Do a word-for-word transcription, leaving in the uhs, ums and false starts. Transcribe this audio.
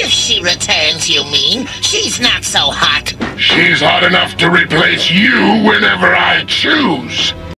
If she returns, you mean? She's not so hot. She's hot enough to replace you whenever I choose.